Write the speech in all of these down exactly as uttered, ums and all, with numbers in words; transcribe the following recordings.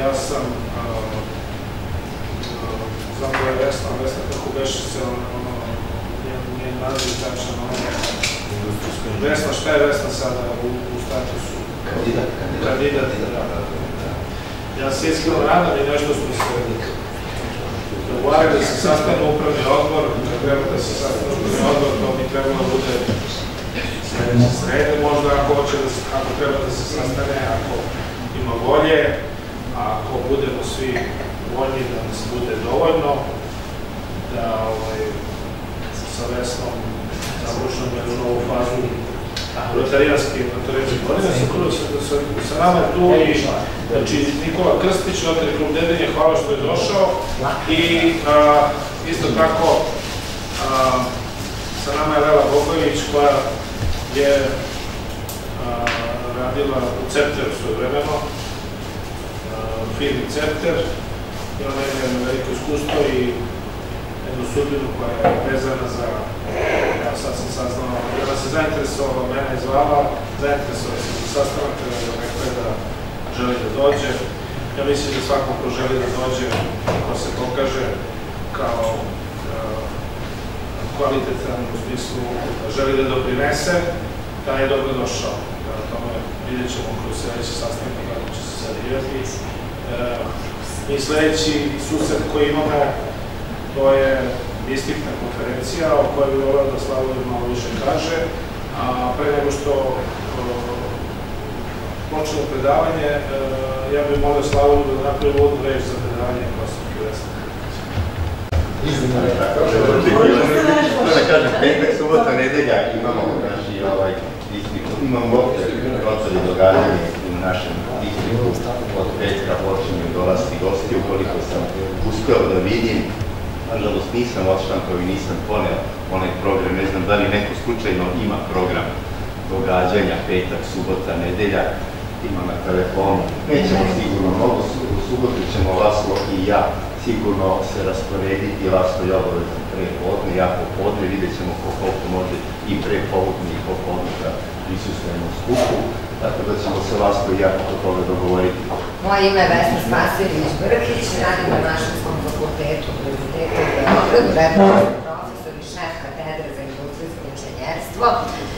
ja sam zapravo je Vesna, Vesna kako beše se njen naziv tačan Vesna, šta je Vesna sada u statusu? Kandidat. Kandidat, da. Ja se iskreno nadam i nešto smo se dogovarali da se sastane upravni odbor, da treba da se sastane upravni odbor, to bi trebalo da bude sledeće srede, možda ako hoće da se, ako treba da se sastane, ako ima volje, a ako budemo svi voljni da nas bude dovoljno, da sa Vesnom završamo jednu novu fazu rotarijanske godine. Sa nama je tu i Nikola Krstić, Rotary klub Dedinje, hvala što je došao. I isto tako sa nama je Lela Bogović koja je radila u Cepteru svoje vremeno, firmi Cepter. I ona ima jedno veliko iskustvo i jednu sudbinu koja je vezana za, ja sad sam saznala, jer nas je zainteresovala, mene je zvala, zainteresovala sam za sastanak, kada je rekla da želi da dođe. Ja mislim da svako ko želi da dođe, ko se pokaže kao kvalitetan u smislu da želi da doprinese, da je dobro došao. Prema tome vidjet ćemo kroz sledeći sastanak kako će se sad igrati. I sledeći susret koji imamo, to je ispitna konferencija o kojoj bi voleo da Slavojin malo više kaže, a pre nego što počnemo predavanje, ja bih molio Slavojinu da napravi uvodnu reč za predavanje profesorke Vesne Krstić. Da kažem, petak, subota, nedelja imamo imamo proceli događanje u našem distriktu. Od petka počinju dolaziti gosti, ukoliko sam uspeo da vidim. Nažalost, nisam odštampao i nisam poneo onaj program. Ne znam da li neko slučajno ima program događanja, petak, subota, nedelja. Ima na telefonu. Nećemo sigurno mnogo, u subotu ćemo Laslo i ja sigurno se rasporediti. Laslo je obavezno pre podne, ja popodne, vidjet ćemo koliko može i pre popodne i popodne da prisustvujemo skupu, tako da ćemo se Laslo i ja oko toga dogovoriti. Moje ime je Vesna Spasijević-Brkić, radim na Mašinskom fakultetu Univerziteta u Beogradu, redovni profesor i šef katedre za industrijsko inženjerstvo.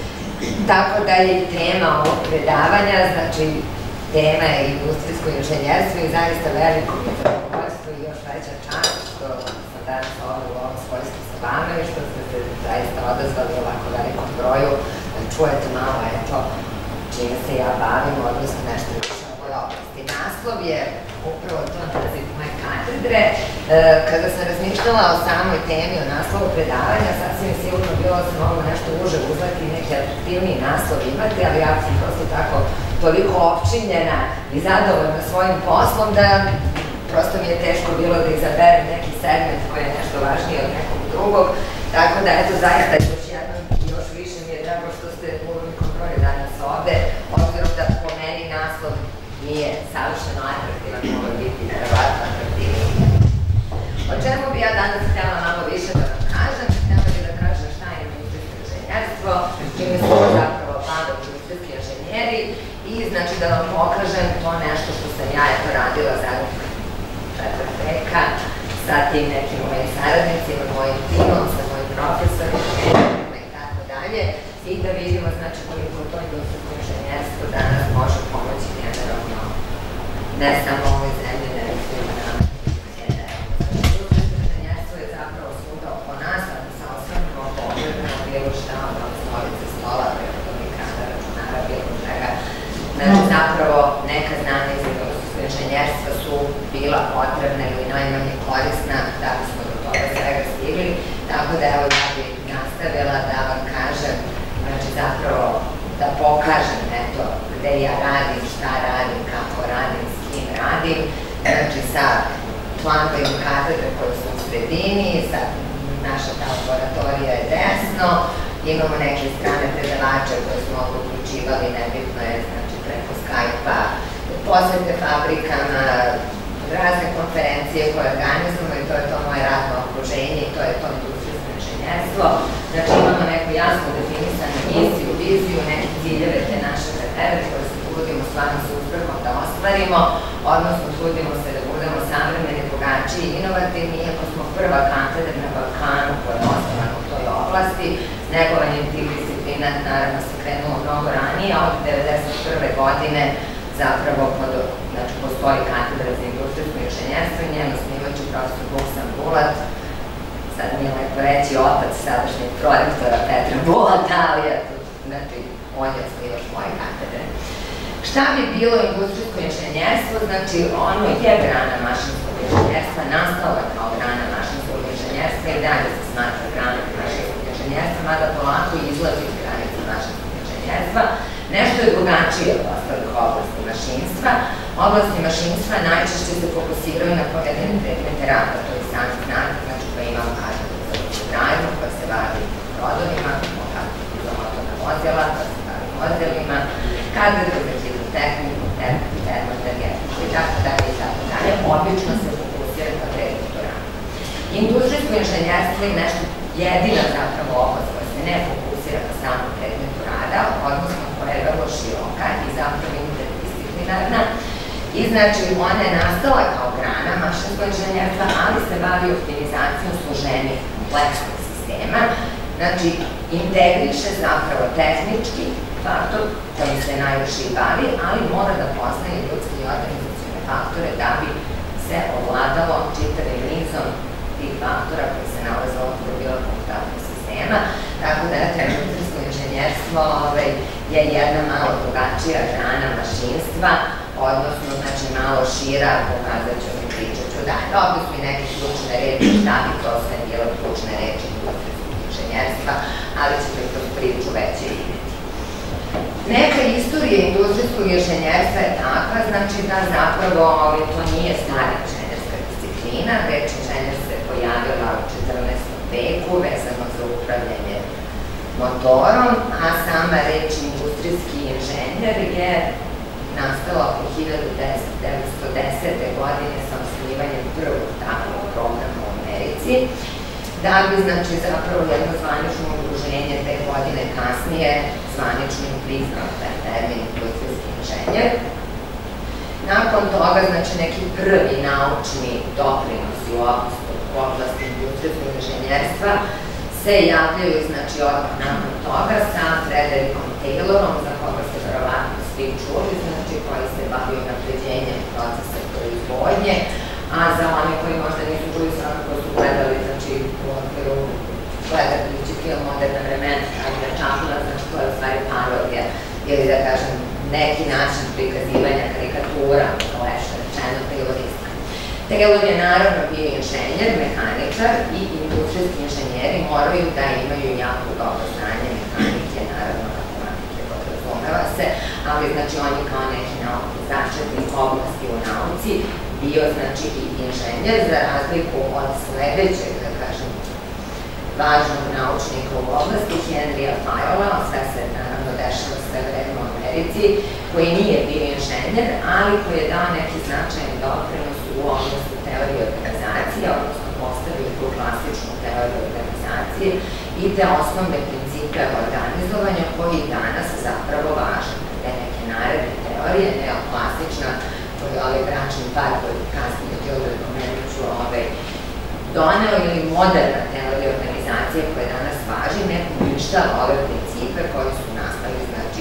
Tako da je tema ovog predavanja, znači tema je industrijsko inženjerstvo i zaista veliko zadovoljstvo i još veća čast što sam danas ovdje u ovom svojstvu sa vama i što ste se zaista odazvali ovako velikom broju da čujete malo eto čime se ja bavim, odnosno nešto više u ovoj oblasti. Naslov je upravo to naziv moje katedre. Kada sam razmišljala o samoj temi, o naslovu predavanja, sasvim sigurno bilo sam ovo nešto uže uzeti i neki atraktivniji naslov imati, ali ja sam prosto tako toliko opčinjena i zadovoljna svojim poslom da prosto mi je teško bilo da izaberem neki segment koji je nešto važniji od nekog drugog, tako da eto zaista još jednom još više mi je drago što ste u ovolikom broju danas ovde, obzirom da po meni naslov nije savršeno atraktivan, mogu biti neverovatno atraktivniji. O čemu bi ja danas htjela malo više da vam kažem? Htjela bi da kažem šta je industrijsko inženjerstvo, čime se zapravo bave industrijski inženjeri i znači da vam pokažem to nešto što sam ja eto radila zadnjih četvrt veka sa tim nekim mojim saradnicima, mojim timom, sa mojim profesorima i tako dalje i da vidimo znači koliko to industrijsko inženjerstvo danas može pomoći generalno ne samo ovoj zemlji, nego i svima nama. Industrijsko inženjerstvo je zapravo svuda oko nas, a da se osvrnemo, pogledamo bilo šta od stolice, stola, prevodovnika, računara, bilo čega. Znači zapravo neka znanja iz industrijskog inženjerstva su bila potrebna ili najmanje korisna da bismo do toga svega stigli, tako da evo ja bih nastavila da vam kažem, znači zapravo da pokažem eto gde ja radim, šta radim, kako radim, s kim radim, znači sa članovima katedre koji su u sredini, sa naša ta laboratorija je desno, imamo neke strane predavače koje smo ovdje uključivali, nebitno je, znači preko Skype-a, posete fabrikama, razne konferencije koje organizujemo i to je to moje radno okruženje i to je to industrijsko inženjerstvo. Znači imamo neku jasno definisanu misiju, viziju, neke ciljeve te naše katedre koje se trudimo stvarno sa uspehom da ostvarimo. odnosno trudimo se da budemo savremeni, drugačiji i inovativni, iako smo prva katedra na Balkanu koja je osnovana u toj oblasti. S negovanjem tih disciplina naravno se krenulo mnogo ranije, a od devedeset prve godine zapravo postoji katedra za industrijsko inženjerstvo i njeno snimaću profesor Buksan Bulat, sad mi je lepo reći otac sadašnjeg prorektora Petra Bulata, ali eto, znači, on je osnivač moje katedre. Šta bi bilo industrijsko inženjerstvo? Znači, ono je grana mašinskog inženjerstva, nastala kao grana mašinskog inženjerstva i dalje se smatra grana mašinskog inženjerstva, mada polako izlazi iz granica mašinskog inženjerstva. Nešto je drugačije od ostalih oblasti mašinstva. Oblasti mašinstva najčešće se fokusiraju na pojedine predmete rada, to je sami znate, znači pa imamo katedru za autogradnju, koja se bavi brodovima, katedru za motorna vozila, koja se bavi vozilima, katedru za hidrotehniku, termoenergetiku i tako dalje i tako dalje. Obično se fokusira na predmetu rada. Industrijsko inženjerstvo je nešto jedina zapravo oblast koja se ne fokusira na samom predmetu rada, odnosno koja je vrlo široka i zapravo interdisciplinarna. I znači, ona je nastala kao grana mašinskog inženjerstva, ali se bavi optimizacijom složenih kompleksnih sistema. Znači, integriše zapravo tehnički faktor kojim se najviše i bavi, ali mora da poznaje ljudske i organizacione faktore da bi se ovladalo čitavim nizom tih faktora koji se nalaze u okviru bilo kog takvog sistema. Tako da industrijsko inženjerstvo je jedna malo drugačija grana mašinstva, odnosno, znači, malo šira, pokazat ću mi, pričat ću dalje. Ovdje su i neke ključne reči, šta bi to sve bilo ključne reči industrijskog inženjerstva, ali ćete kroz priču već i vidjeti. Neka istorija industrijskog inženjerstva je takva, znači da zapravo to nije stara inženjerska disciplina, reč inženjer se pojavila u četrnaestom veku vezano za upravljanje motorom, a sama reč industrijski inženjer je nastala oko hiljadu devetsto desete. godine sa osnivanjem prvog takvog programa u Americi, da bi, znači, zapravo jedno zvanično udruženje te godine kasnije zvaničnim priznao taj termin industrijski inženjer. Nakon toga, znači, neki prvi naučni doprinosi u oblasti industrijskog inženjerstva se javljaju, znači, odmah nakon toga sa Frederikom Taylorom, za koga ste verovatno svi čuli, znači, koji se bavio napređenjem procesa proizvodnje, a za one koji možda nisu čuli, svakako su gledali, znači, u okviru gledajući film Moderna vremena, Agda Čapula, znači, to je u stvari parodija, ili da kažem, neki način prikazivanja karikatura, leša rečeno, Taylorista. Taylor je naravno bio inženjer, mehaničar i industrijski inženjeri moraju da imaju jako dobro znanje mehanike, naravno matematike, podrazumeva se, ali znači on je kao neki začetnik oblasti u nauci bio, znači, i inženjer, za razliku od sledećeg, da kažem, važnog naučnika u oblasti, Henrya Fayala, sve se naravno dešava sve vreme u Americi, koji nije bio inženjer, ali koji je dao neki značajan doprinos u oblasti teorije organizacije, odnosno postavio tu klasičnu teoriju organizacije i te osnovne principe organizovanja koji danas zapravo važe. Te neke naredne teorije, neoklasična, koji je ovaj bračni par koji kasnije Gilbert Komeniću doneo, ili moderna teorija organizacije koja danas važi, ne uništava ove principe koji su nastali, znači,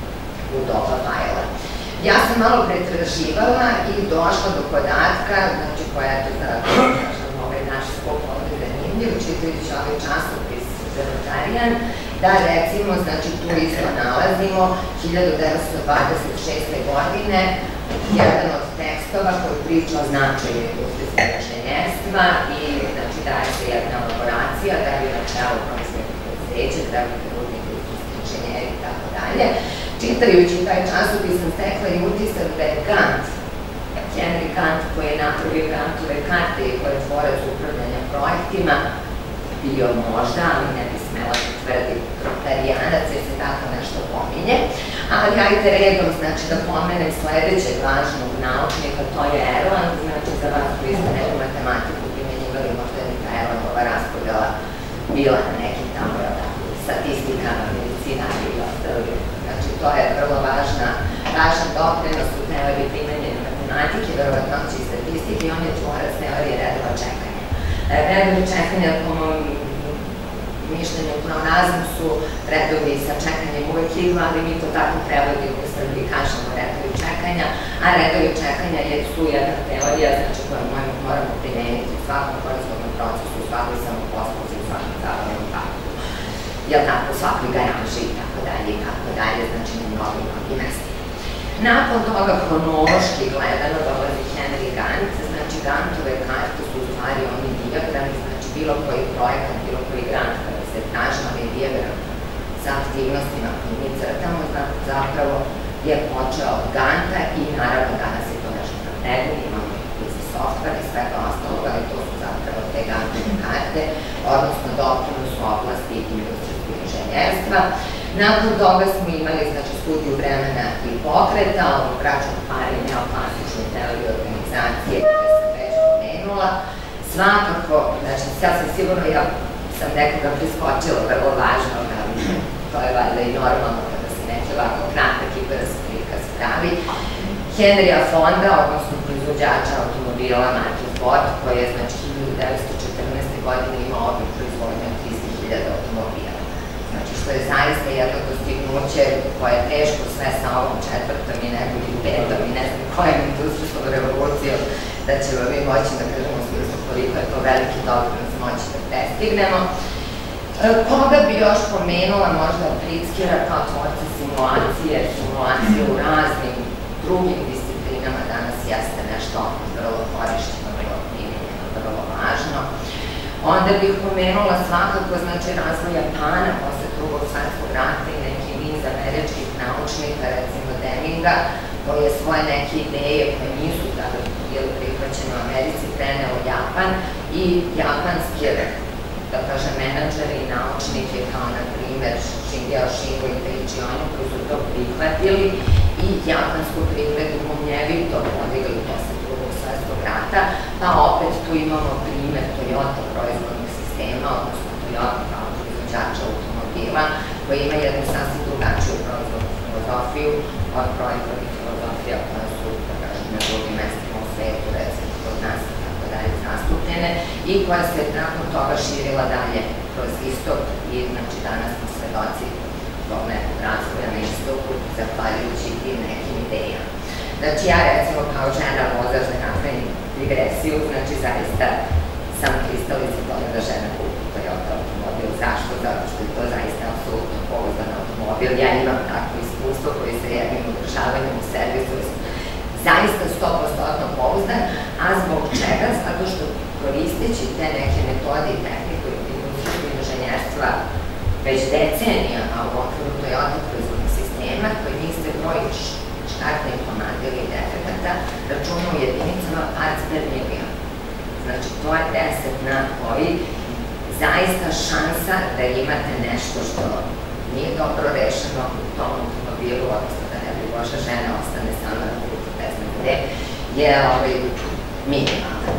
u doba Fayala. Ja sam malo pretraživala i došla do podatka, znači, koja je to da, kažem, ovaj naš skup ovdje zanimljiv, čitajući ovaj časopis Libertarian, da recimo, znači, tu isto nalazimo hiljadu devetsto dvadeset šeste. godine jedan od tekstova koji priča o značaju industrijskog inženjerstva i, znači, daje se jedna elaboracija da bi na čelu proizvodnih preduzeća, da bi rudni industrijski inženjeri i tako dalje. Čitajući taj časopis sam stekla i utisak da je Gantt, Henry Gantt, koji je napravio Ganttove karte i koji je tvorac upravljanja projektima, bio možda, ali ne bi smela da tvrdi protarijanac, jer se tako nešto pominje. Ali ajde redom, znači, da pomenem sledećeg važnog naučnika, to je Erland, znači, za vas koji ste neku matematiku primenjivali, možda je ta Erlandova raspodela bila na nekim tamo statistikama, medicina i ostali. Znači, to je vrlo važan doprinos u teoriji primenjene matematike, verovatnoće i statistike i on je tvorac teorije redova čekanja. Redovi čekanja, po mom mišljenju, pleonazam su redovi sa čekanjem uvek idu, ali mi to tako prevodimo u Srbiji, kažemo redovi čekanja, a redovi čekanja su jedna teorija, znači koju moramo primeniti u svakom proizvodnom procesu, u svakoj samoposluzi, u svakom zavodnom faktu, jel tako, u svakoj garaži i tako dalje i tako dalje, znači na mnogim mnogim mestima. Nakon toga, hronološki gledano, dolazi Henry Gantt, znači Ganttove karte su u stvari oni dijagrami, znači bilo koji projekat, bilo koji grant kada se traži onaj dijagram sa aktivnostima koje mi crtamo, zapravo je počeo od Gannta i naravno danas je to nešto naprednije, imamo i za software i svega ostalog, ali to su zapravo te Ganttove karte, odnosno doprinos u oblasti industrijskog inženjerstva. Nakon toga smo imali studiju vremena i pokreta, ovom bračnom pari neoklasičnu teoriju organizacije koje sam već pomenula. Svakako, znači, sad sam sigurno, ja sam nekoga priskočila, vrlo važno, ali to je valjda i normalno kada se neki ovako kratak i brz prikaz pravi. Henrya Fonda, odnosno proizvođača automobila marke Ford, koji je, znači, hiljadu devetsto četrnaeste. godine imao obim proizvodnje od tristo hiljada automobila. Znači, što je zaista jedno dostignuće koje je teško sve sa ovom četvrtom i nekom petom i ne znam kojom industrijskom revolucijom da ćemo mi moći da kažemo u smislu koliko je to veliki doprinos moći da prestignemo. Koga bi još pomenula možda Pritzkera kao tvorca simulacije, simulacije u raznim drugim disciplinama danas jeste nešto vrlo korišćeno, vrlo primjenjeno, vrlo važno. Onda bih pomenula svakako znači razvoj Japana posle drugog svetskog rata i neki niz američkih naučnika, recimo Deminga, koji je svoje neke ideje koje nisu tada bili prihvaćene u Americi preneo u Japan i japanski, da kažem, menadžeri i naučnike kao na primer Shingeo Shingo i Taiichi Ohno koji su to prihvatili i japansku privredu munjevito podigli posle drugog svetskog rata, pa opet tu imamo primer Toyota proizvodnih sistema, odnosno Toyota kao proizvođača automobila, koji ima jednu sasvim drugačiju proizvodnu filozofiju od proizvodnih filozofija koja su, da kažem, na drugim mestima u svetu, recimo kod nas i tako dalje zastupljene i koja se nakon toga širila dalje kroz istok i znači danas smo svedoci tog nekog razvoja na istoku zahvaljujući tim nekim idejama. Znači ja recimo kao žena vozač da napravim digresiju, znači zaista sam pristalica toga da žena kupi Toyota automobil. Zašto? Zato što je to zaista apsolutno pouzdan automobil. Ja imam takvo iskustvo koji se jednim održavanjem u servisu zaista sto posto pouzdan, a zbog čega? Zato što koristeći te neke metode i tehnike industrijskog inženjerstva već decenijama u okviru Toyota proizvodnih sistema, koji njih se broji štartnih komada ili defekata, računa u jedinicama parts per milion. Znači, to je deset na koji zaista šansa da imate nešto što nije dobro rešeno u tom automobilu, odnosno da ne bi Boža žena ostane sama na putu, ne znam gde, je minimalna.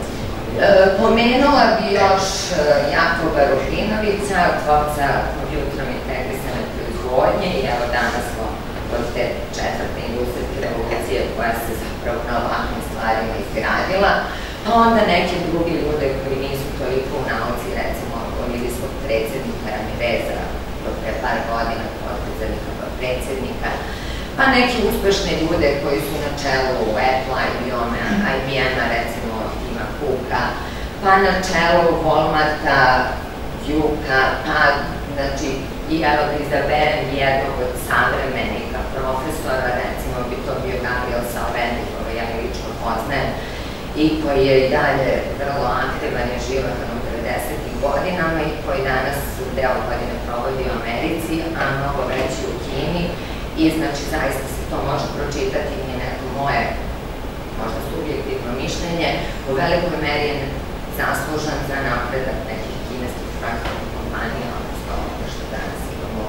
Pomenula bi još Jakova Rubinovića, tvorca kompjuterom integrisane proizvodnje i evo danas smo od te četvrte industrijske revolucije koja se zapravo na ovakvim stvarima izgradila, pa onda neke drugi ljude koji nisu toliko u nauci, recimo bolivijskog predsjednika Ramireza od pre par godina, potpredsjednika predsjednika, pa neke uspešne ljude koji su na čelu Apple-a, I B M-a, recimo Tima Cooka, pa na čelu Walmarta, Duke-a, pa znači i evo da izaberem jednog od savremenika profesora, recimo bi to bio Gabriel Salvendi, koga ja lično poznajem i koji je i dalje vrlo aktivan i životan u devedesetim godinama i koji danas deo godine provodi u Americi, a mnogo veći u Kini i znači zaista se to može pročitati i neko moje možda subjektivno mišljenje, u velikoj meri je zaslužan za napredak nekih kineskih fraktornih kompanija, odnosno ono što danas imamo.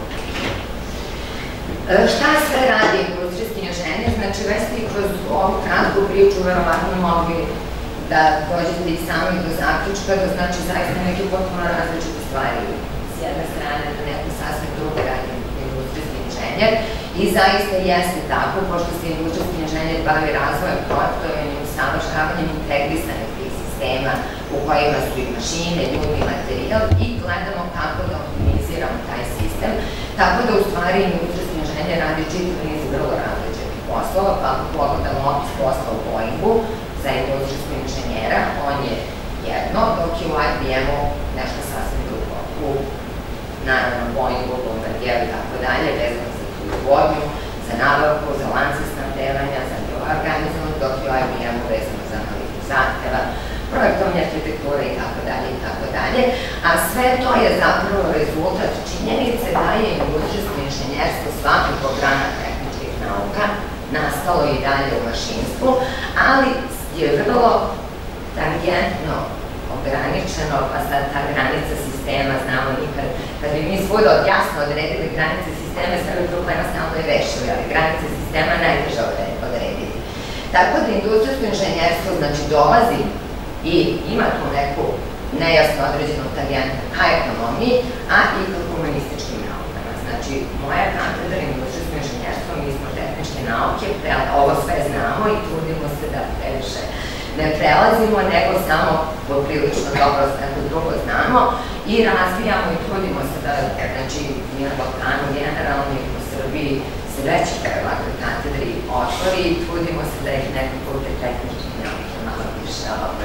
Šta sve radi industrijski inženjer? Znači, već ste i kroz ovu kratku priču verovatno mogli da dođete i sami do zaključka, da znači zaista neke potpuno različite stvari. S jedne strane da neko sasvim drugo radi industrijski inženjer i zaista jeste tako, pošto se industrijski inženjer bavi razvojem projektovanjem, usavršavanjem integrisanih tih sistema u kojima su i mašine, ljudi, materijal i gledamo kako da optimiziramo taj sistem, tako da u stvari industrijski inženjer radi čitav niz vrlo različitih poslova, pa ako pogledamo opis posla u Boeingu za industrijskog inženjera, on je jedno, dok je u I B M-u nešto sasvim drugo. U, naravno, Boeingu, Bombardieru i tako dalje, vezano za proizvodnju, za nabavku, za lance snabdevanja, za organizovanje, dok je u I B M-u vezano za analizu zahteva, projektovanje arhitekture i tako dalje i tako dalje, a sve to je zapravo rezultat činjenice da je industrijsko inženjerstvo svakako grana tehničkih nauka nastalo i dalje u mašinstvu, ali je vrlo tangentno ograničeno, pa sad ta granica sistema, znamo nikad, kad bi mi svuda jasno odredili granice sistema, sve bi problema stalno i rešili, ali granice sistema najteže odrediti. Tako da industrijsko inženjerstvo, znači, dolazi i ima tu neku nejasno određenu tangentnu ka ekonomiji, a i ka humanističkim naukama. Znači, moja katedra industrijsko inženjerstvo, mi smo tehničke nauke, ovo sve znamo i trudimo se da previše ne prelazimo, nego samo poprilično dobro sve drugo znamo i razvijamo i trudimo se da, znači, mi na Balkanu generalno i u Srbiji se veći ovakve katedri otvori i trudimo se da ih nekako te tehničke nauke malo više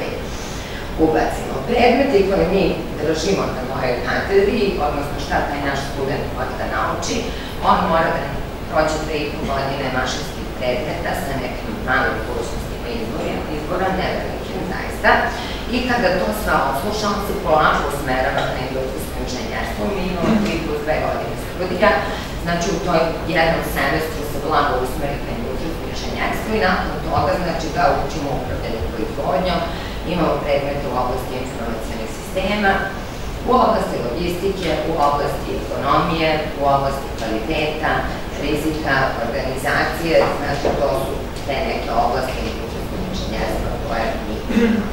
ubacimo. Predmeti koje mi držimo na mojoj katedri, odnosno šta taj naš student mora da nauči, on mora da proći dve i po godine mašinskih predmeta sa nekim malim mogućnostima izbora, nevelikim zaista, i kada to sve odsluša, on se polako usmerava na industrijsko inženjerstvo. Mi imamo tri plus dve godine studija, znači u toj jednom semestru se blago usmeri na industrijsko inženjerstvo i nakon toga, znači, ga učimo upravljanju proizvodnjom, imamo predmete u oblasti informacionih sistema, u oblasti logistike, u oblasti ekonomije, u oblasti kvaliteta, rizika, organizacije, znači to su te neke oblasti industrijskog inženjerstva koje mi imamo.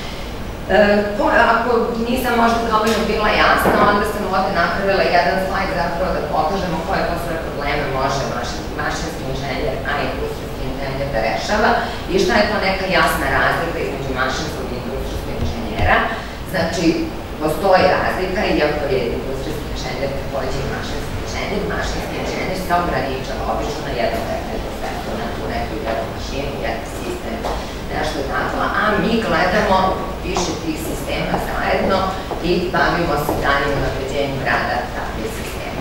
Ako nisam možda dovoljno bila jasna, onda sam ovde napravila jedan slajd zapravo da pokažemo koje to sve probleme može mašinski inženjer, a industrijski inženjer da rešava i šta je to neka jasna razlika između mašinskog i industrijskog inženjera. Znači, postoji razlika, iako je industrijski inženjer takođe i mašinski inženjer, mašinski inženjer se ograničava obično na jednu tehničku sferu, na tu neku jednu mašinu, jedan sistem, nešto tako, a mi gledamo više tih sistema zajedno i bavimo se daljim unapređenjem rada takvih sistema.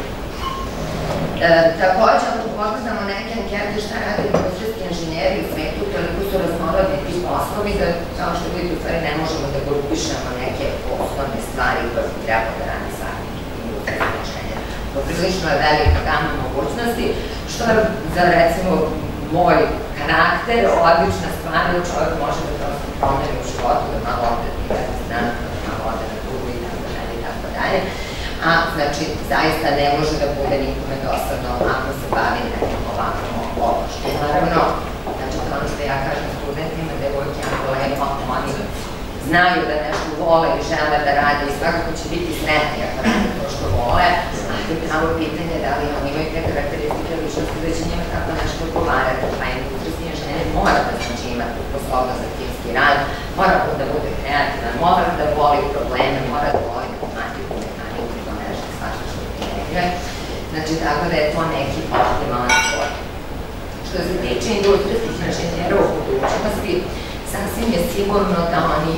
Takođe, ako pogledamo neke ankete šta radi industrijski inženjeri u svetu, toliko su raznorodni ti poslovi da, kao što vidite, u stvari ne možemo da grupišemo neke osnovne stvari koje bi trebalo da radi svaki industrijski inženjer. Poprilično je velika gama mogućnosti, što je za, recimo, moj karakter, odlična stvar da čovjek može da prosto promeni u životu, da malo ode na jedan stranu, da malo ode na drugu i tako dalje i tako dalje. A, znači, zaista ne može da bude nikome dosadno ako se bavi nekim ovakvom oblašću. Naravno, znači, to ono što ja kažem studentima, devojke jako lepo, oni znaju da nešto vole i žele da rade i svakako će biti sretni ako rade to što vole, ali pravo pitanje da li oni imaju te karakteristike ličnosti da će njima tako nešto odgovarati, pa industrijski inženjer mora da znači ima tu sposobnost za timski rad, mora da bude kreativan, mora da voli probleme, mora da voli matematiku, mehaniku, to nešto svašta što primenjuje. Znači, tako da je to neki optimalan sport. Što se tiče industrijskih inženjera u budućnosti, sasvim je sigurno da oni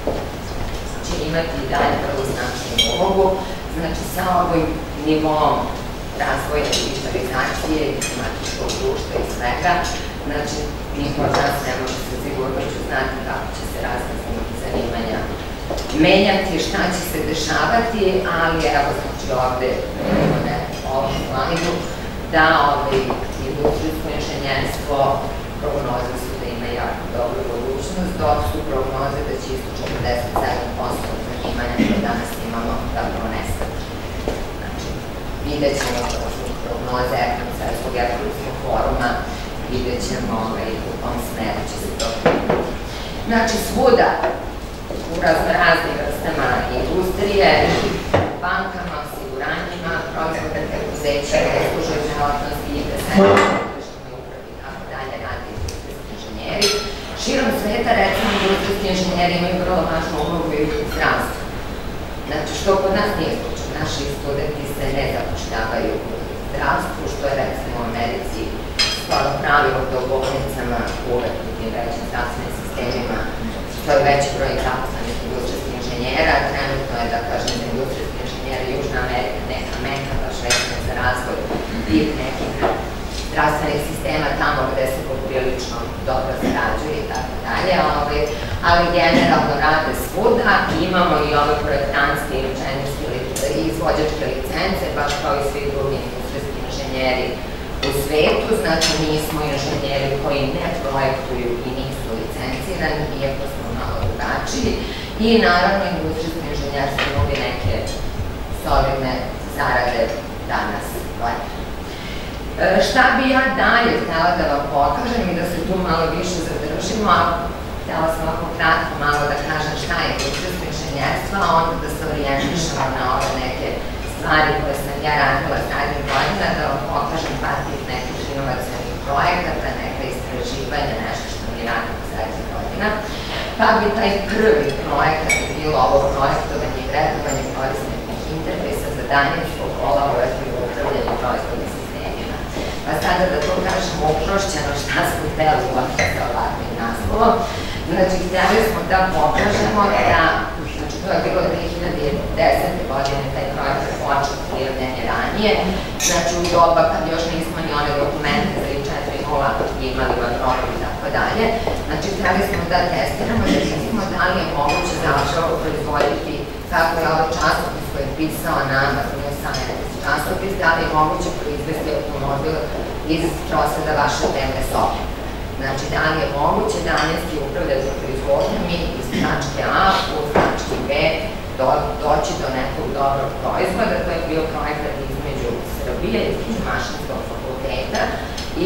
će imati i dalje vrlo značajnu ulogu, znači sa ovim nivom razvoja digitalizacije, informatičkog društva i svega, znači niko od nas ne može sa sigurnošću znati kako će se različiti zanimanja menjati, šta će se dešavati, ali evo znači ovde imamo na ovom slajdu da ovaj industrijsko inženjerstvo prognoze su da ima jako dobru budućnost, dok su prognoze da će isto četrdeset sedam posto zanimanja koje danas imamo zapravo nestati. Znači, vidjet ćemo to su prognoze Svetskog ekonomskog foruma, vidjet ćemo u kom smeru će se to primiti. Znači, svuda u raznim vrstama industrije, bankama, osiguranjima, proizvodnim preduzećima, uslužnoj delatnosti i bezbednosti, širom sveta inženjeri imaju vrlo važnu ulogu i u zdravstvu. Znači, što kod nas nije slučaj, naši studenti se ne zapošljavaju u zdravstvu, što je recimo u Americi skoro pravilo da u bolnicama uvek u tim većim zdravstvenim sistemima što je veći broj zaposlenih industrijskih inženjera. Trenutno je, da kažem, da industrijski inženjeri Južna Amerika neka meka, baš vezana za razvoj tih nekih zdravstvenih sistema tamo gde se poprilično dobro zarađuje i tako dalje, ali generalno rade svuda. Imamo i ove projektantske i inženjerske i izvođačke licence, baš kao i svi drugi industrijski inženjeri u svetu. Znači, nismo inženjeri koji ne projektuju i nisu licencirani, iako smo malo drugačiji. I naravno, industrijsko inženjerstvo nudi neke solidne zarade danas gledaju. Šta bi ja dalje htela da vam pokažem i da se tu malo više zadržimo, a htela sam ovako kratko malo da kažem šta je industrijsko inženjerstvo, a onda da se orijentišemo na ove neke stvari koje sam ja radila zadnjih godina, da vam pokažem par tih nekih inovacionih projekata, neka istraživanja, nešto što mi radimo zadnjih godina. Pa bi taj prvi projekat bilo ovo projektovanje i vrednovanje korisničkih interfejsa za daljinsko kolaborativno upravljanje proizvodnih sistemima. Pa sada da to kažemo uprošćeno šta smo hteli uopšte sa ovakvim naslovom. Znači, hteli smo da pokažemo da, znači to je bilo dve hiljade desete godine, taj projekat počeo prijavljanje ranije, znači u doba kad još nismo ni one dokumente za i četiri nula imali u Evropi i tako dalje. Znači, hteli smo da testiramo, da vidimo da li je moguće zapravo proizvoditi, kako je ovaj časopis koji je pisao nama, nije Scientist časopis, da li je moguće proizvesti automobil iz proseda vaše temne sobe. Znači, da li je moguće daljinski upravljati proizvodnjom i iz tačke A u tačke B doći do nekog dobrog proizvoda. To je bio projekat između Srbije, između Mašinskog fakulteta i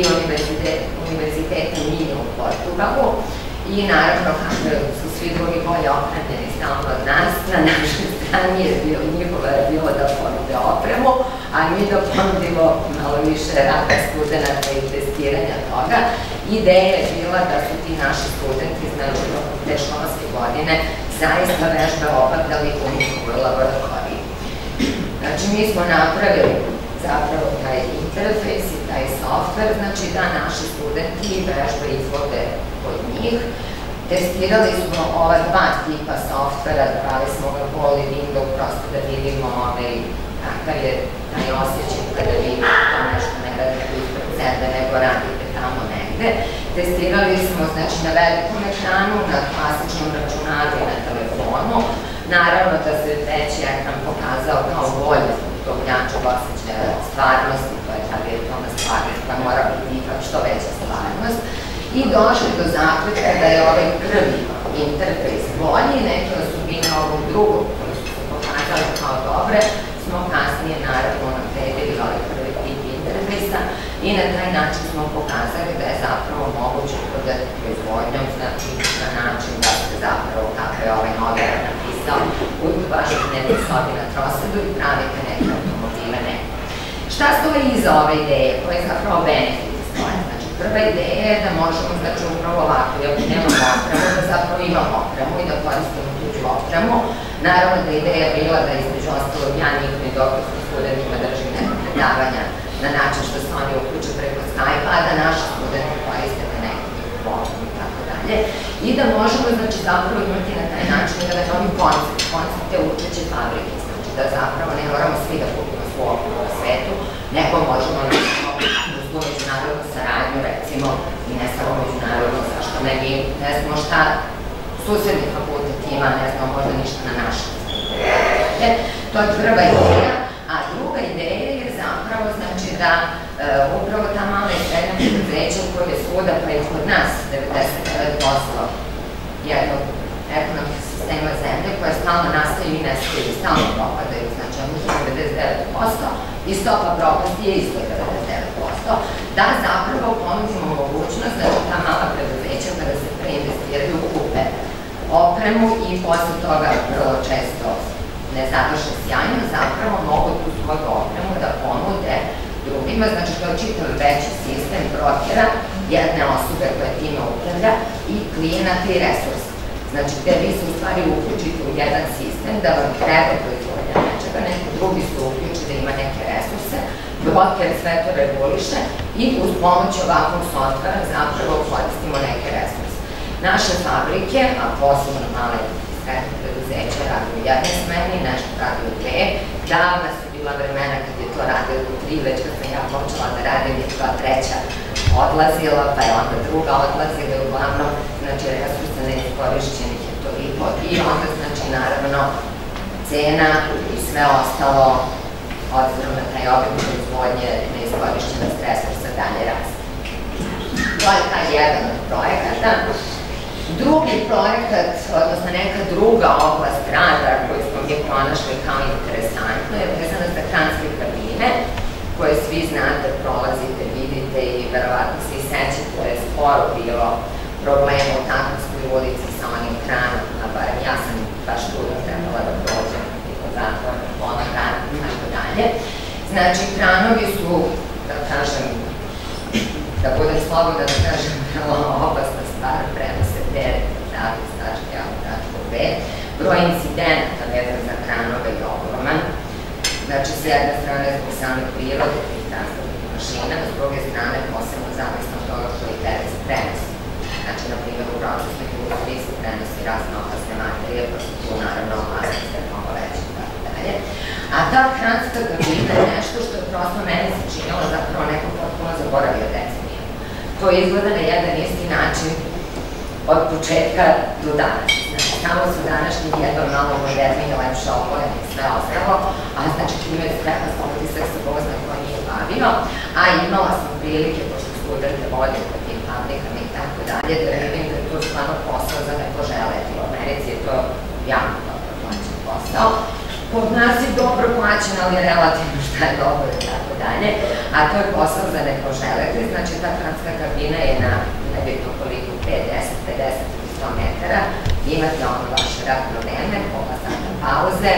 Univerziteta Minja u Portugalu. I naravno, kako su svi drugi bolje opremljeni stalno od nas, na našoj strani je njihova je bilo da ponude opremu, a mi da ponudimo malo više rada studenta i testiranja toga. Ideja je bila da su ti naši studenti, znači te školske godine, zaista vežbe obavljali u njihovoj laboratoriji. Znači, mi smo napravili zapravo taj interfejs i taj softver, znači da naši studenti vežbe izvode od njih. Testirali smo ova dva tipa softvera, dali smo ga poli window, prosto da vidimo kakav je taj osjećaj kada vi to nešto ne radite ispred sebe, nego radite tamo negde. Testirali smo, znači, na velikom ekranu, na klasičnom računaru i na telefonu. Naravno da se veći ekran pokazao kao bolje zbog tog jačeg osjećaja stvarnosti, to je ta virtualna stvarnost, pa mora biti ipak što veća stvarnost. I došli do zaključka da je ovaj prvi interfejs bolji, neke osobine ovog drugog koji su se pokazali kao dobre, smo kasnije naravno napredili ovaj prvi tip interfejsa i na taj način smo pokazali da je zapravo moguće prodati proizvodnjom, znači na način da se zapravo, kako je ovaj novinar napisao, vaših nekih sobi na trosedu i pravite neke automobile ne. Šta stoji iza ove ideje, koje je zapravo benefit stoje? Znači, prva ideja je da možemo, znači, upravo ovako, iako nemamo opremu, da zapravo imamo opremu i da koristimo tuđu opremu. Naravno da je ideja bila da između ostalog ja njihovim doktorskim studentima držim neka predavanja na način što se oni uključe preko Skype-a, a da naši studenti koriste na neku opremu i tako dalje. I da možemo, znači, zapravo imati na taj način jedan novi koncept, koncepte učeće fabrike, znači da zapravo ne moramo svi da kupimo svu opremu na svetu, nego možemo uz međunarodnu saradnju, recimo, i ne samo međunarodnu, zašto ne bi, ne znamo šta susedni fakultet ima, ne znamo možda ništa na našem. To je prva ideja, a druga ideja je zapravo, znači, da upravo ta mala i srednja preduzeća koja je svuda, pa i kod nas, devedeset devet posto jednog ekonomskog sistema zemlje, koja stalno nastaju i nestaju i stalno propadaju, znači, ono što je devedeset devet posto i stopa propasti je isto devedeset devet posto, da zapravo ponudimo mogućnost da ta mala preduzeća kada se preinvestiraju kupe opremu i posle toga vrlo često ne završe sjajno, zapravo mogu tu svoju opremu da ponude drugima, znači to je čitav veći sistem brokera, jedne osobe koja time upravlja i klijenata i resursa. Znači, gde vi se u stvari uključite u jedan sistem da vam treba proizvodnja nečega, neko drugi se uključi da ima neke resurse, broker sve to reguliše i uz pomoć ovakvog softvera zapravo koristimo neke resurse. Naše fabrike, a posebno male srednje preduzeće, radi u jednoj smeni, nešto radi u dve. Davna su bila vremena kad je to radilo u tri, već kad sam ja počela da radim je bila treća odlazila, pa je onda druga odlazila i uglavnom, znači resursa neiskorišćenih je toliko i onda, znači, naravno, cena i sve ostalo, obzirom na taj obim proizvodnje neiskorišćenost resursa dalje raste. To je taj jedan od projekata. Drugi projekat, odnosno neka druga oblast rada koju smo mi pronašli kao interesantno je vezana za kranske kabine, koje svi znate, prolazite, vidite i verovatno se i sećate da je sporo bilo problema u Takovskoj ulici sa onim kranom, a barem ja sam baš tu da trebala da prođem i kod zatvora, ona krana i tako dalje. Znači, kranovi su, da kažem, da budem slobodna da kažem, vrlo opasna stvar, prenose teret od tačke iz tačke A u tačku B. Broj incidenata vezan za kranove je ogroman. Znači, s jedne strane zbog same prirode tih transportnih mašina, s druge strane posebno zavisno od toga koji teret se prenosi. Znači, na primjer, u procesnoj industriji se prenosi razne opasne materije, pa su tu naravno opasnosti mnogo veće i tako dalje. A ta kranska kabina je nešto što je prosto meni se činilo zapravo neko potpuno zaboravio deceniju. To izgleda na jedan isti način od početka do danas. Znači, samo su današnji jedno malo modernije, lepše obojene i sve ostalo, a znači time je stekla sam utisak sa Bozna koja nije bavio, a imala sam prilike, pošto studente vodim po tim fabrikama i tako dalje, da vidim da je to stvarno posao za neko želeti. U Americi je to jako dobro plaćen posao. Kod nas je dobro plaćen, ali je relativno šta je dobro i tako dalje, a to je posao za neko želeti. Znači, ta kranska kabina je na nebitno koliko, pet, deset, pedeset ili sto metara, imate ono vaše radno vreme, pola sata pauze,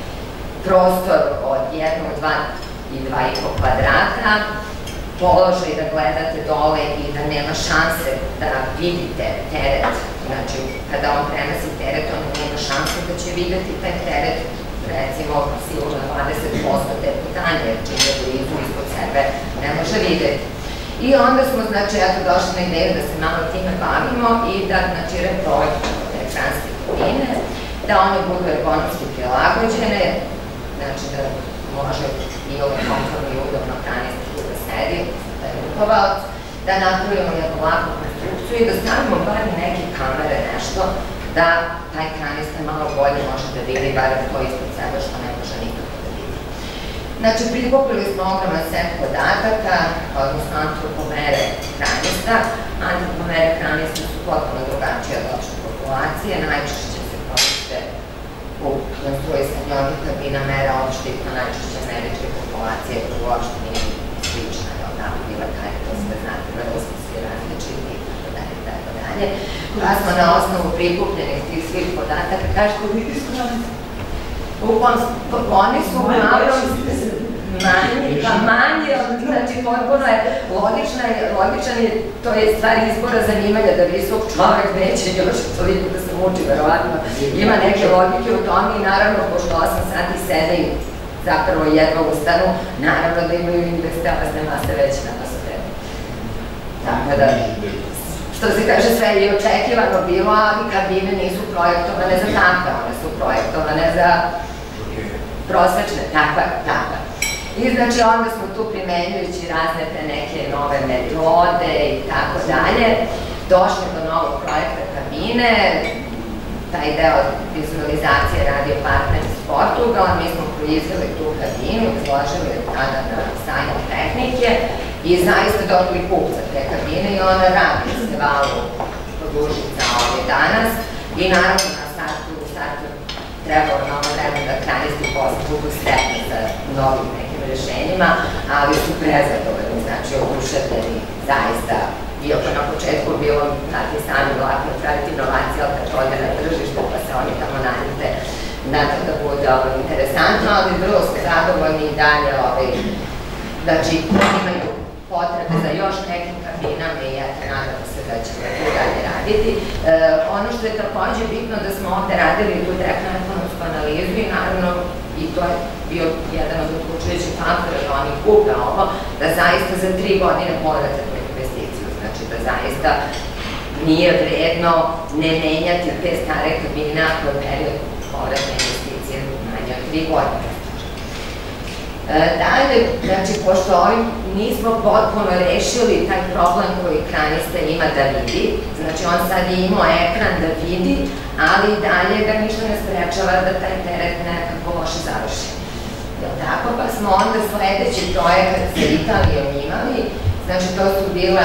prostor od jednog, dva i dva i po kvadrata, položaj da gledate dole i da nema šanse da vidite teret. Znači, kada on prenosi teret, on nema šanse da će videti taj teret, recimo, sigurno dvadeset posto te putanje, jer čim je blizu ispod sebe ne može videti. I onda smo, znači, eto, došli na ideju da se malo time bavimo i da, znači, reprojektujemo te kranske kabine, da one budu ekonomski prilagođene, znači da može i ovaj komfortno i udobno kanister tu da sedi, da je rukovac, da napravimo jednu laku konstrukciju i da stavimo bar neke kamere, nešto, da taj kanister malo bolje može da vidi, barem to ispod sebe što ne može nikako da vidi. Znači, prikupili smo ogroman set podataka, odnosno antropomere hranista. Antropomere hranista su potpuno drugačije od opšte populacije, najčešće se koriste u konstruisanju ovih kabina mera opšte i to najčešće američke populacije koja uopšte nije slična, je onako bila kada to sve znate, vrlo smo svi različiti i tako dalje, tako dalje. Pa smo na osnovu prikupljenih tih svih podataka, kažete, vidi su hranista. Oni su malo manji, pa manji, znači potpuno je logičan je, to je stvar izbora zanimanja, da visok čovek neće još toliko da se muči, verovatno ima neke logike u tome i naravno, pošto osam sati sede i zapravo jedva ustanu, naravno da imaju indeks telesne mase veće na nosoteru. Tako da, što se kaže, sve je očekivano bilo, ali kabine nisu projektovane za takve, one su projektovane za prosečne, takva, takva. I znači onda smo tu primenjujući razne te neke nove metode i tako dalje, došli do novog projekta kabine, taj deo vizualizacije radio partner iz Portugala, mi smo proizveli tu kabinu, izložili je tada na sajmu tehnike i zaista dobili kupca te kabine i ona radi se valu od Užica ovdje danas i naravno na startu, u startu trebalo mnogo vremena da kranisti posle budu sretni sa novim nekim rešenjima, ali su prezadovoljni, znači oduševljeni, zaista. Iako na početku bilo, znate, sami lako praviti inovacije, ali kad ode na tržište, pa se oni tamo naljute, znate da bude interesantno, ali vrlo ste zadovoljni i dalje, znači, imaju potrebe za još nekim kabinama i ja te nadam se da ćemo tu dalje raditi. uraditi. Ono što je takođe bitno da smo ovde radili tu tehno-ekonomsku analizu i naravno i to je bio jedan od odlučujućih faktora da oni kupe ovo, da zaista za tri godine povrate tu investiciju, znači da zaista nije vredno ne menjati te stare kabine ako je period povratne investicije manje od tri godine. Dalje, znači, pošto ovim nismo potpuno rešili taj problem koji kranista ima da vidi, znači on sad je imao ekran da vidi, ali dalje ga ništa ne sprečava da taj teret nekako loše završi. Jel tako? Pa smo onda sledeći projekat sa Italijom imali, znači to su bile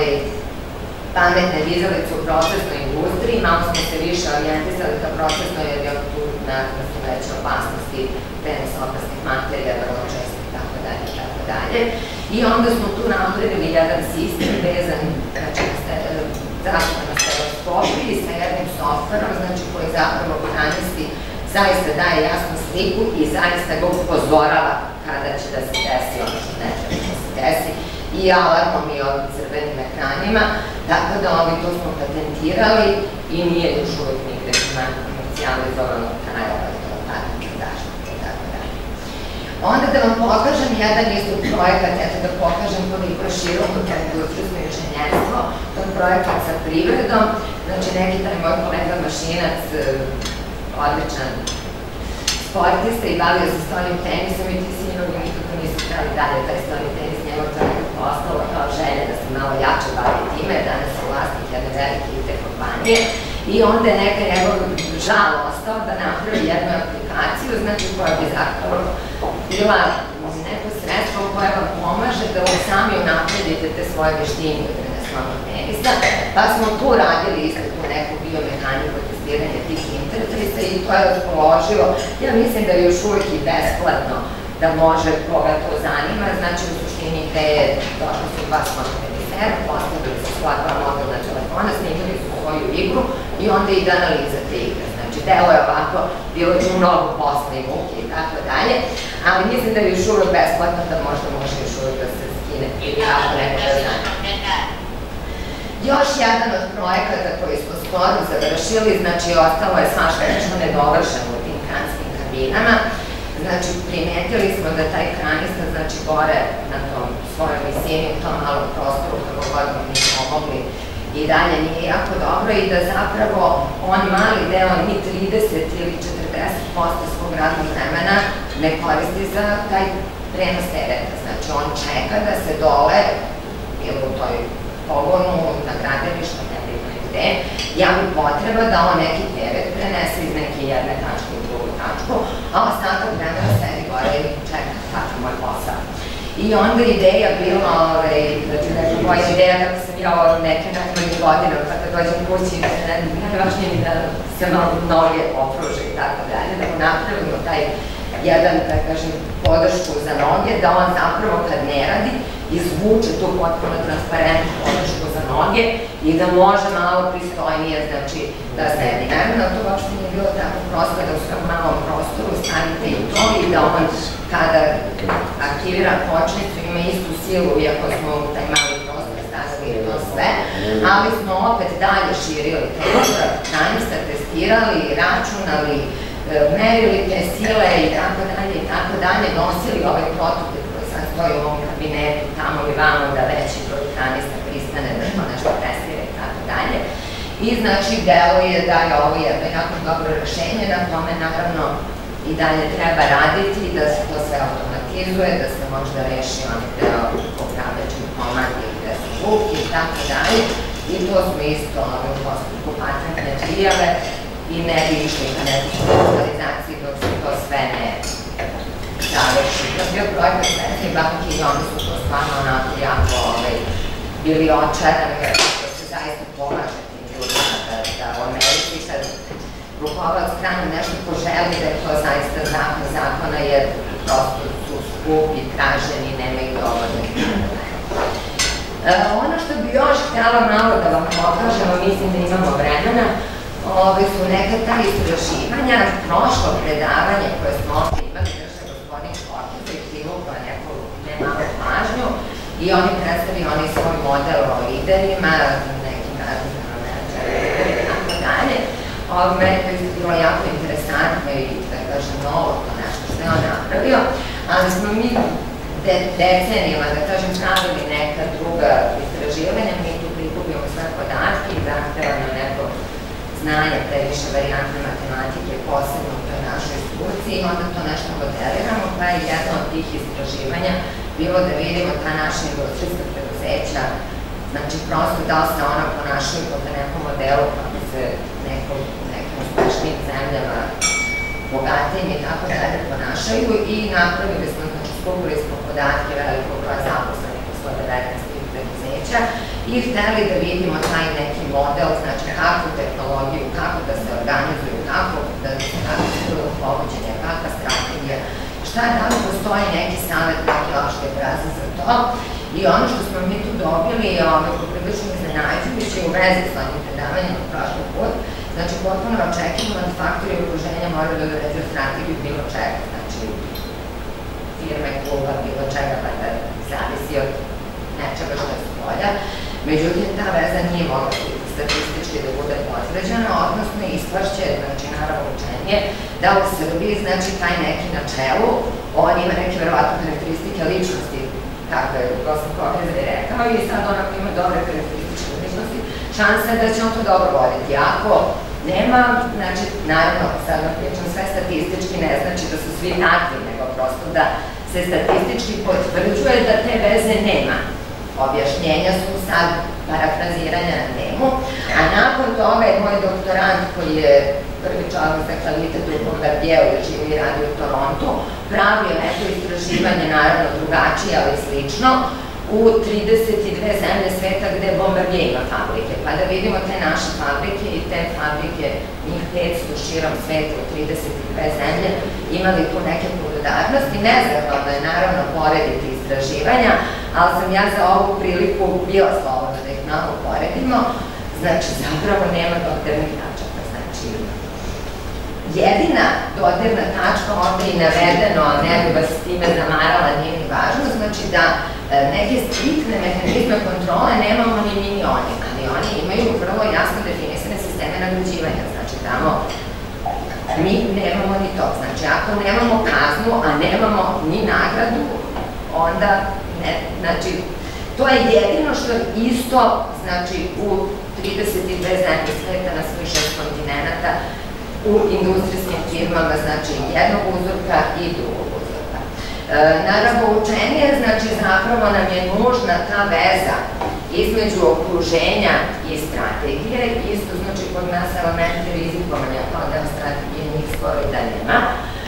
pametne dizalice u procesnoj industriji, malo smo se više orijentisali ka procesnoj jer je tu na su veće opasnosti prenos opasnih materija, vrlo često i tako dalje i tako dalje. I onda smo tu napravili jedan sistem vezan, znači zaštita na stereoskopiji sa jednim softverom, znači koji zapravo kranisti zaista daje jasnu sliku i zaista ga upozorava kada će da se desi ono što ne treba da se desi i alarmom i ovim crvenim ekranima, tako da ovi to smo patentirali i nije još uvijek nigde komercijalizovano kraja patentne zaštite i tako dalje. Onda da vam pokažem jedan isto projekat, eto da pokažem koliko je široko to industrijsko inženjerstvo, to je projekat sa privredom, znači neki taj moj kolega Mašinac, odličan sportista i bavio se stolnim tenisom i ti sinovi nikako nisu hteli dalje taj stolni tenis, njegov to nekako postalo kao želje da se malo jače bavi time, danas je vlasnik jedne velike I T kompanije i onda je neka njegov žal ostao da napravi jednu aplikaciju, znači koja bi zapravo bila neko sredstvo koje vam pomaže da vam sami unapredite te svoje veštine na stolnog tenisa, pa smo tu radili isto tu neku biomehaniku, testiranje tih interfejsa i to je raspoloživo. Ja mislim da je još uvijek i besplatno da može koga to zanima, znači u suštini ideje došli su dva smotne tenisera, postavili su svoja dva mobilna telefona, snimili su svoju igru i onda ide analiza te igre. Znači, delo je ovako, bilo je mnogo posla i muke i tako dalje, ali mislim da je još uvijek besplatno da možda može još uvijek da se skine ili ako neko da zanima. Još jedan od projekata koji smo skoro završili, znači ostalo je svašta nešto nedovršeno u tim kranskim kabinama. Znači, primetili smo da taj kranista, znači, gore na tom svojoj visini, u tom malom prostoru, kako god mu mi pomogli, i dalje nije jako dobro i da zapravo on mali deo, ni trideset ili četrdeset posto svog radnog vremena ne koristi za taj prenos tereta. Znači, on čeka da se dole, ili u toj pogonu, na gradilištu, ne bitno gde, javi potreba da on neki teret prenese iz neke jedne tačke u drugu tačku, a ostatak vremena sedi gore i čeka kako moj posao. I onda ideja bila, znači neka moja ideja kako sam ja ovo neke najmanjih godina, kada dođem kući, najvažnije mi da se malo noge opruže i tako dalje, da mu napravimo taj jedan, da kažem, podršku za noge, da on zapravo kad ne radi, izvuče tu potpuno transparentnu podršku za noge i da može malo pristojnije, znači, da sedi. Naravno, to uopšte nije bilo tako prosto da u svom malom prostoru stavite i to i da on, kada aktivira kočnicu, ima istu silu, iako smo u taj mali prostor stavili to sve, ali smo opet dalje širili prostor, kranista testirali, računali, merili te sile i tako dalje i tako dalje, nosili ovaj prototip koji sad stoji u ovom kabinetu, tamo i vamo da veći broj kranista pristane da to nešto testira i tako dalje. I znači deluje da je ovo jedno jako dobro rešenje, na tome naravno i dalje treba raditi, da se to sve automatizuje, da se možda reši onaj deo upravljačnih komandi gde su buke i tako dalje. I to smo isto u postupku patentne prijave i ne bi išli ka nekoj specializaciji dok se to sve ne završi. To je bio projekat Svetske banke i oni su to stvarno onako jako bili očarani, da se zaista pomaže tim ljudima da u Americi kad rukovalac strane nešto poželi da je to zaista zakon zakona jer prosto su skupi, traženi, nemaju dovoljno. Ono što bi još htjela malo da vam pokažemo, mislim da imamo vremena, ove su neka ta istraživanja, prošlo predavanje koje smo ovdje imali, drža gospodin Škortica i privukla neku nemalu pažnju i oni predstavili oni svoj model o liderima, nekim različima menadžera meni to je bilo jako interesantno i, da kažem, novo to nešto što je on napravio, ali smo mi decenijama, da kažem, pravili neka druga istraživanja, mi tu prikupimo sve podatke i zahtevamo neko znanje previše varijantne matematike, posebno u toj našoj struci, i onda to nešto modeliramo, pa je jedno od tih istraživanja bilo da vidimo ta naša industrijska preduzeća, znači prosto da li se ona ponašaju po nekom modelu kako se nekom uspešnijim zemljama, bogatijim i tako dalje ponašaju, i napravili smo, znači skupili smo podatke velikog broja zaposlenih u sto devetnaest preduzeća i hteli da vidimo taj neki model, znači kakvu tehnologiju, kako da se organizuju, kako da se kako povođenje, kakva strategija, šta je, da li postoji neki savjet, neki opšte fraze za to. I ono što smo mi tu dobili je poprilično iznenađujuće u vezi s onim predavanjem od prošli put. Znači, potpuno očekivamo da faktori okruženja moraju da doređuju strategiju bilo čega, znači firme, kluba, bilo čega, pa da zavisi od nečega što je spolja. Međutim, ta veza nije mogla statistički da bude potvrđena, odnosno ispašće, znači naravno učenje, da u Srbiji, znači taj neki na čelu, on ima neke verovatno karakteristike ličnosti, kako je Gosan Kokrez je rekao, i sad onako ima dobre karakterističke ličnosti, šansa je da će on to dobro voditi. Ako nema, znači, naravno, sad vam pričam sve statistički, ne znači da su svi takvi, nego prosto da se statistički potvrđuje da te veze nema. Objašnjenja su sad parafraziranja na temu, a nakon toga je moj doktorant, koji je prvi čovjek za kvalitet u Bombardijeu, živi i radi u Torontu, pravio neko istraživanje, naravno drugačije, ali slično, u trideset dve zemlje sveta gde Bombardier ima fabrike, pa da vidimo te naše fabrike i te fabrike, njih petsto širom sveta u trideset dve zemlje, imali tu neke podudarnosti. Nezahvalno je naravno porediti istraživanja, ali sam ja za ovu priliku bila slobodna da ih malo poredimo. Znači, zapravo nema dodirnih tačaka. Znači, jedina dodirna tačka ovde je navedeno, ne bi vas s time zamarala, nije ni važno, znači da neke striktne mehanizme kontrole nemamo ni mi ni oni, ali oni imaju vrlo jasno definisane sisteme nagrađivanja, znači tamo mi nemamo ni to, znači ako nemamo kaznu, a nemamo ni nagradu, onda ne, znači to je jedino što isto, znači u trideset dve zemlje sveta na svih šest kontinenta u industrijskim firmama, znači jednog uzorka i drugog uzorka. Naravno, učenje, znači zapravo nam je nužna ta veza između okruženja i strategije, isto znači kod nas elementi rizikovanja kao deo strategije njih skoro i da nema,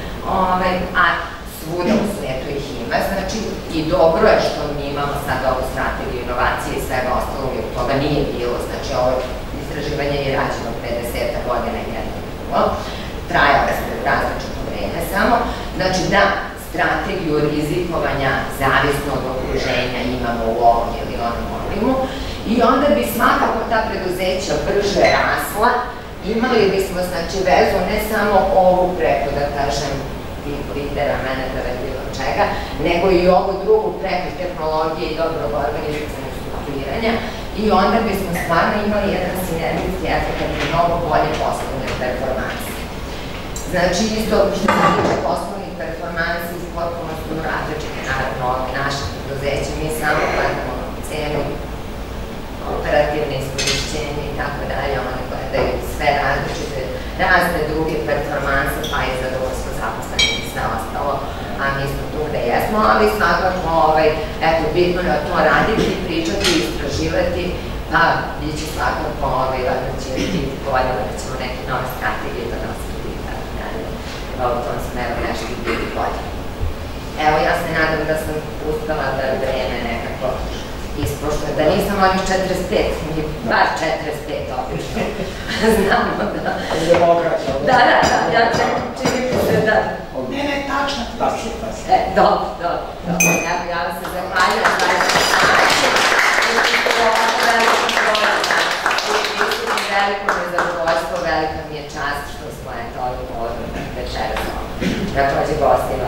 a svuda u svetu ih ima, znači i dobro je što mi imamo sad ovu strategiju inovacije i svega ostalog, jer toga nije bilo, znači ovo istraživanje je rađeno pedeset godina i jedno bilo, trajalo je različito vreme samo, znači da strategiju rizikovanja zavisno od okruženja imamo u ovom ili onom oblimu i onda bi svakako ta preduzeća brže rasla, imali bismo znači vezu ne samo ovu preko, da kažem, tih lidera, menedžera ili bilo čega, nego i ovu drugu preko tehnologije i dobrog organizacionog strukturiranja i onda bismo stvarno imali jedan sinergijski efekt i mnogo bolje poslovne performanse. Znači, isto što se tiče poslovnih performansi, potpuno su različite, naravno, od naših preduzeća. Mi samo gledamo cenu, operativne iskorišćenje i tako dalje, one gledaju sve različite, razne druge performanse, pa i zadovoljstvo zaposlenih i sve ostalo, a mi smo tu gde jesmo, ali svakako, eto, bitno je to raditi, pričati, istraživati, pa bit će svakako, da će biti bolje, da ćemo neke nove strategije donositi i tako dalje, u tom smeru nešto biti bolje. Evo, ja se nadam da sam uspela da vreme nekako ispošla, da nisam onih četrdeset pet, ni bar četrdeset pet obično. Znamo da... Da, da, da, ja čini mi se da... Ne, ne, tačno, tačno. E, dobro, dobro, dobro. Evo, ja vam se zahvaljujem, zaista znači, i što je ovako veliko prolazna. I veliko mi je zadovoljstvo, velika mi je čast što smo, eto, ovim povodom večera smo takođe gosti